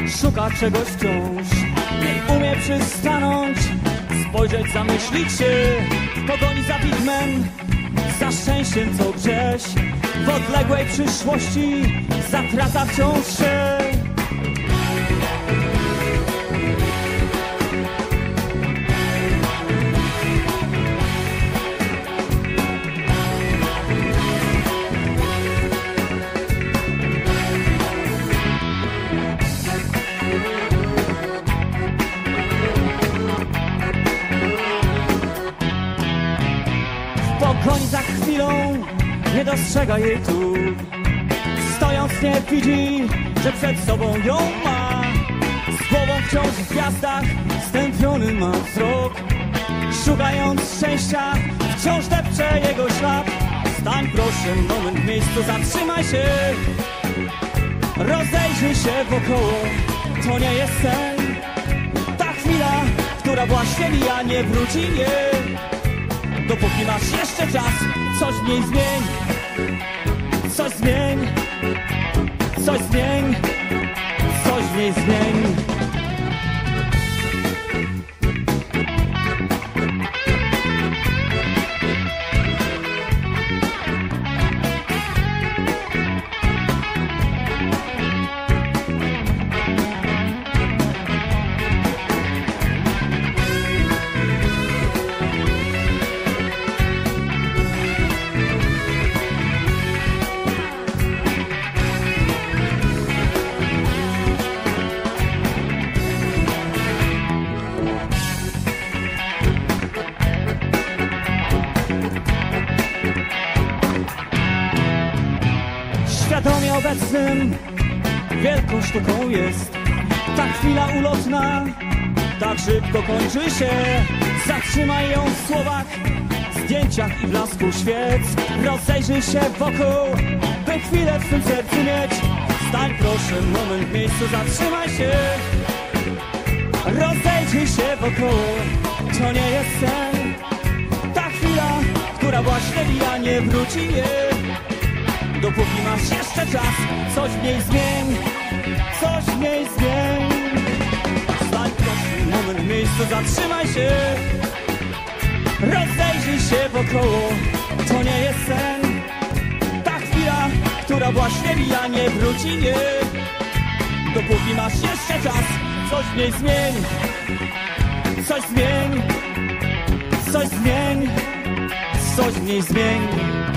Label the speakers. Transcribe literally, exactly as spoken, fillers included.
Speaker 1: Szuka czegoś wciąż, nie umie przystanąć, spojrzeć, zamyślić się, pogoni za widmem, za szczęściem, co grześ. W odległej przyszłości zatraca wciąż się. Pogoni za chwilą, nie dostrzega jej tu. Stojąc nie widzi, że przed sobą ją ma. Z głową wciąż w gwiazdach, stępiony ma wzrok. Szukając szczęścia, wciąż depcze jego ślad. Stań proszę, moment w miejscu, zatrzymaj się. Rozejrzyj się wokoło, to nie jest sen. Ta chwila, która właśnie mija, nie wróci, nie. Dopóki masz jeszcze czas, coś w niej zmień. Coś zmień. Coś zmień. Coś w niej zmień. Świadomie obecnym wielką sztuką jest ta chwila ulotna, tak szybko kończy się. Zatrzymaj ją w słowach, zdjęciach i blasku świec. Rozejrzyj się wokół, by chwilę w swym sercu mieć. Stań proszę, moment w miejscu, zatrzymaj się. Rozejrzyj się wokół, to nie jest sen. Ta chwila, która właśnie mija, nie wróci, nie. Dopóki masz jeszcze czas, coś w niej zmień. Coś w niej zmień. Stań proszę, moment w miejscu, zatrzymaj się. Rozejrzyj się wokoło, to nie jest sen. Ta chwila, która właśnie mija, nie wróci, nie. Dopóki masz jeszcze czas, coś w niej zmień. Coś zmień. Coś zmień. Coś w niej zmień.